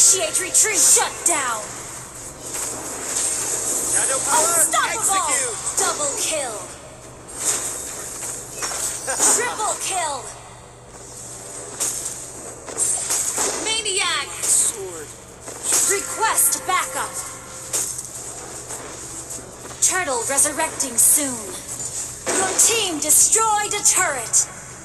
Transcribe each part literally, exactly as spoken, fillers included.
Initiate retreat. Shut down. Shadow power, Unstoppable. execute. Double kill. Triple kill. Maniac. Sword. Request backup. Turtle resurrecting soon. Your team destroyed a turret.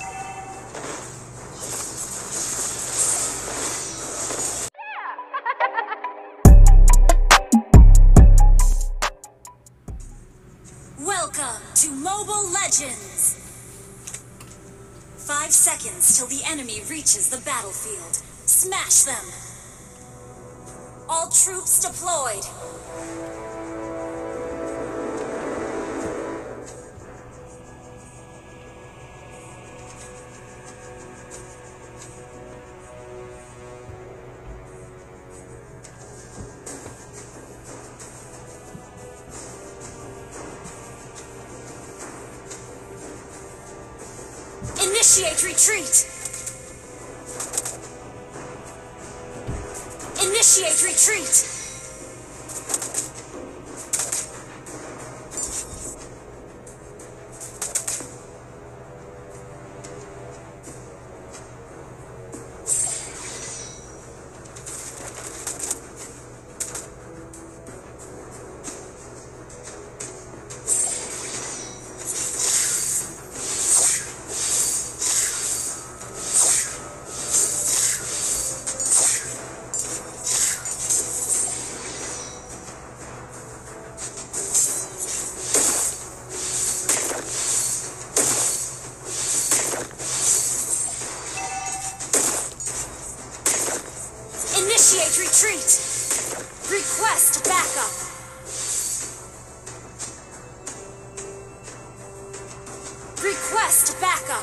Welcome to Mobile Legends! Five seconds till the enemy reaches the battlefield. Smash them! All troops deployed! Initiate retreat! Initiate retreat! Initiate retreat! Request backup! Request backup!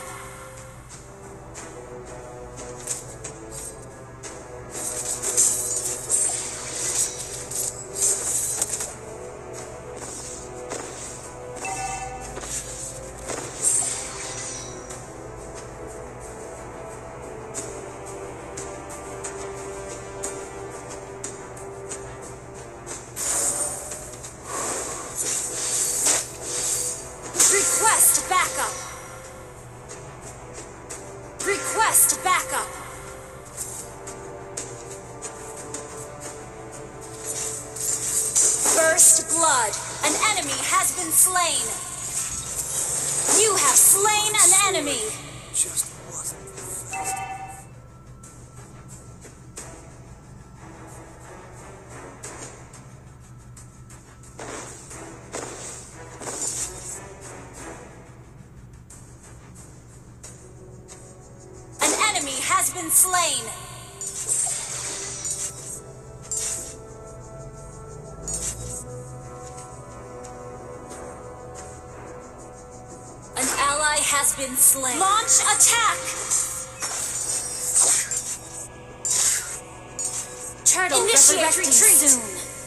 Request backup! Request backup! First blood! An enemy has been slain! You have slain an enemy! Just wasn't fast. Has been slain. An ally has been slain. Launch attack. Turtle initiate retreat soon.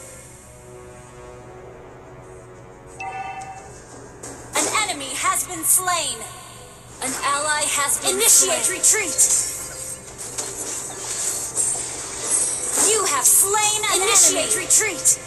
An enemy has been slain. An ally has been initiate slain. Retreat. You have slain an Initiate enemy. Retreat!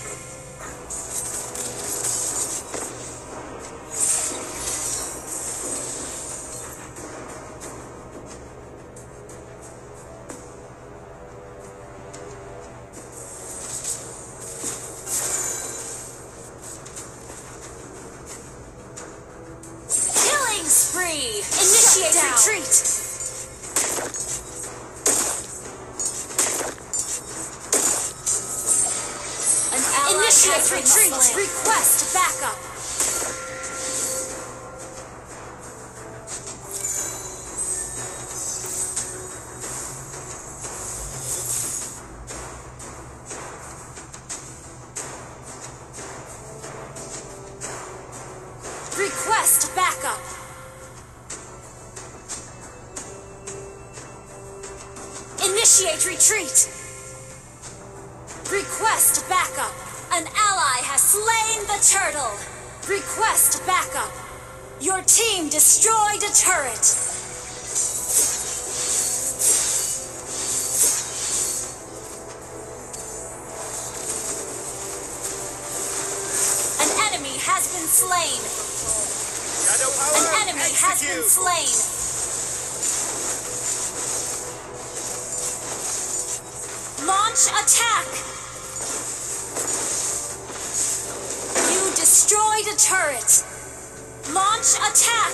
Killing spree! Initiate retreat! Initiate retreat! Request backup! Request backup! Initiate retreat! Request backup! An ally has slain the turtle! Request backup! Your team destroyed a turret! has been slain. Shadow power, An enemy has been execute. slain. Launch attack. You destroyed a turret. Launch attack.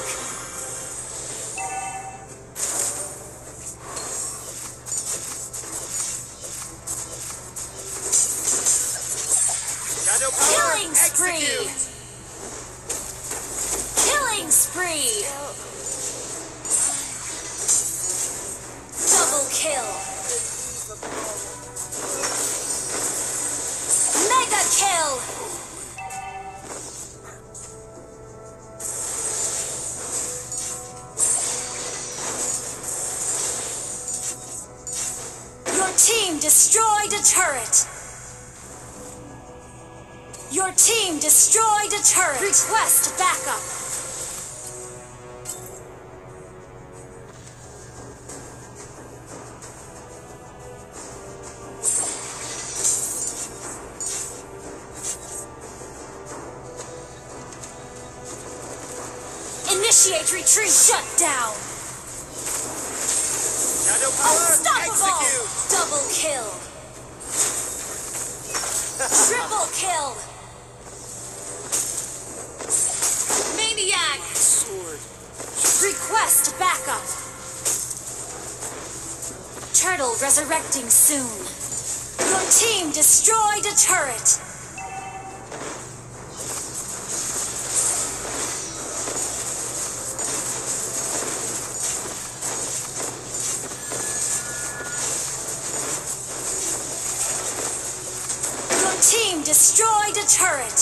Shadow power, Killing spree. execute. Killing spree. Double kill. Mega kill. Your team destroyed a turret. Your team destroyed a turret. Request backup. Initiate retreat. Shut down. Shadow power, Unstoppable. execute. Double kill. Triple kill. Maniac. Sword. Request backup. Turtle resurrecting soon. Your team destroyed a turret. Your team destroyed a turret.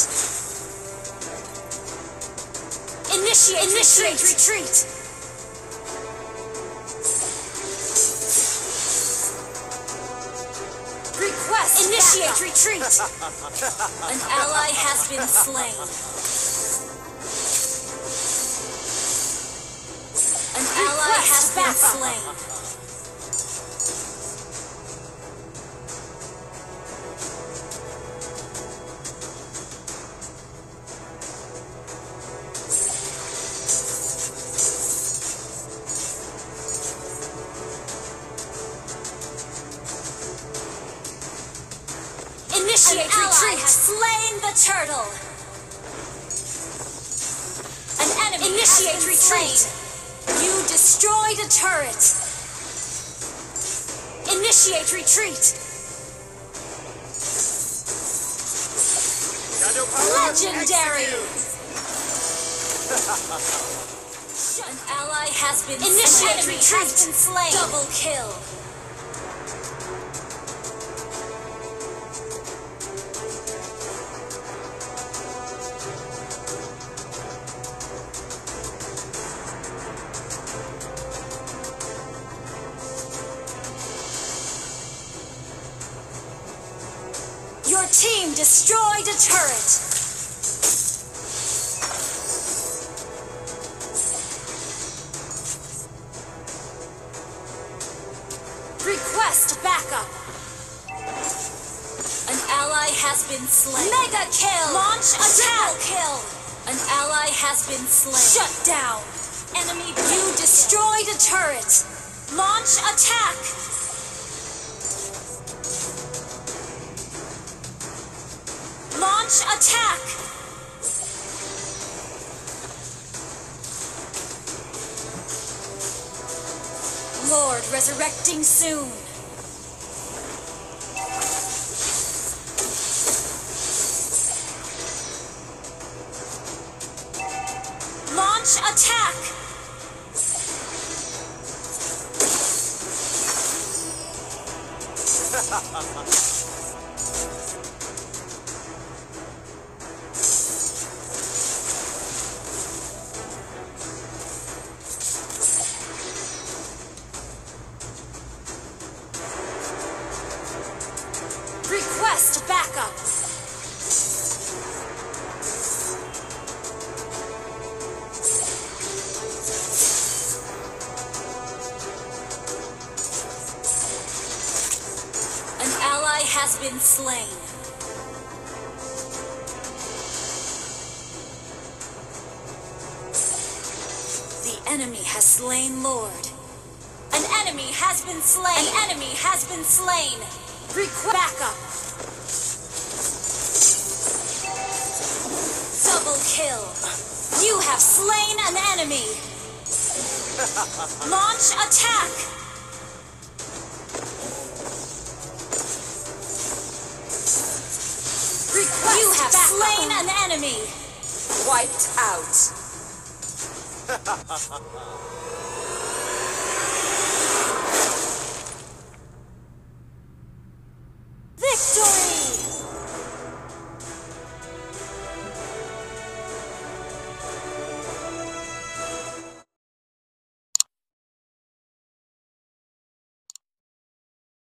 Initiate, Initiate retreat. retreat. Request Initiate backup. retreat. An ally has been slain. An ally has been slain. Initiate An retreat. Has slain the turtle. An enemy Initiate has been retreat. Slain. You destroyed a turret. Initiate retreat. Shadow power, Legendary. execute. An ally has been Initiate slain. retreat. Has been slain. Double kill. Your team destroyed a turret. Request backup. An ally has been slain. Mega kill. Launch attack. Kill. An ally has been slain. Shut down. Enemy. You destroyed a turret. Launch attack. Launch attack! Lord resurrecting soon. Launch attack! Request backup. An ally has been slain. enemy has slain Lord. An enemy has been slain. An enemy has been slain. Request backup. Double kill. You have slain an enemy. Launch attack. Request you have backup. Slain an enemy. Wiped out.